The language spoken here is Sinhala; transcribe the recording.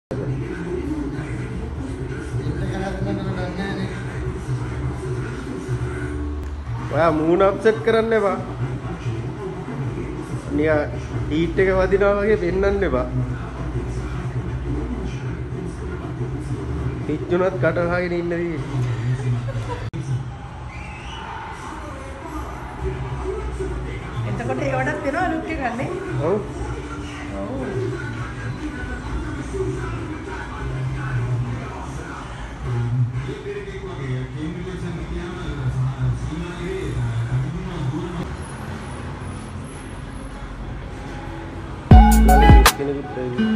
ඔයා මූණ අප්සෙට් කරන්න එපා. නිකන් හීට් එක වදිනවා වගේ පෙන්වන්න එපා. පිච්චුනත් කට වහගෙන ඉන්න දී. එතකොට ඒවටත් වෙනවා ලුක් එක ගන්න. ඔව්. ඔව්. කෙනෙකුත්